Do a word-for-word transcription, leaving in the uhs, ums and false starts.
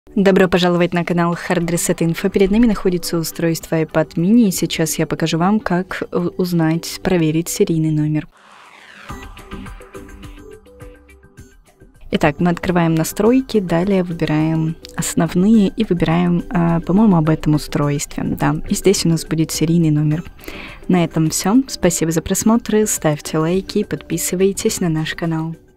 Добро пожаловать на канал Hard Reset Info. Перед нами находится устройство iPad mini, и сейчас я покажу вам, как узнать, проверить серийный номер. Итак, мы открываем настройки, далее выбираем основные и выбираем, по-моему, об этом устройстве. Да, и здесь у нас будет серийный номер. На этом все. Спасибо за просмотр, ставьте лайки, подписывайтесь на наш канал.